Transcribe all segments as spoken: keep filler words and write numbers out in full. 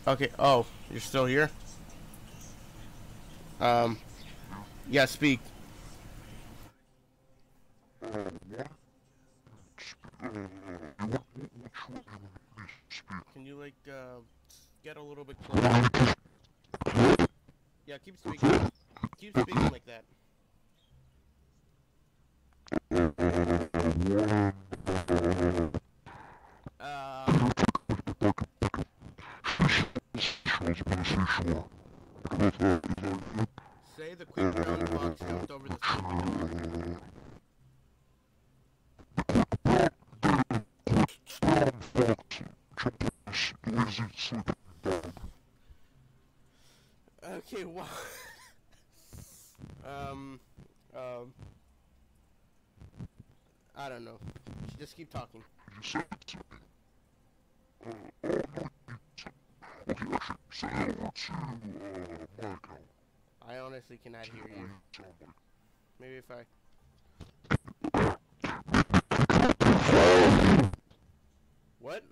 Okay. Oh, you're still here? Um. Yeah. Speak. Can you like uh get a little bit closer? Yeah. Keep speaking. Keep speaking like that. Um. Say the quick brown fox jumped over the sleeping dog. Okay. Wow. um. Um. I don't know. Just keep talking. I honestly cannot hear you. Maybe if I. What?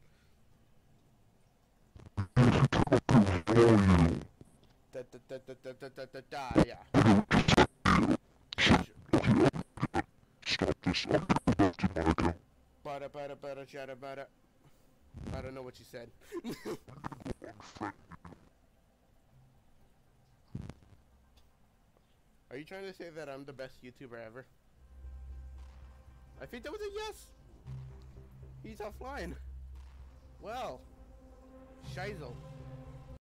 Da da da da da da da da da. Yeah. Bada bada bada chada bada. I don't know what you said. Are you trying to say that I'm the best YouTuber ever? I think that was a yes. He's offline. Well, Shizel.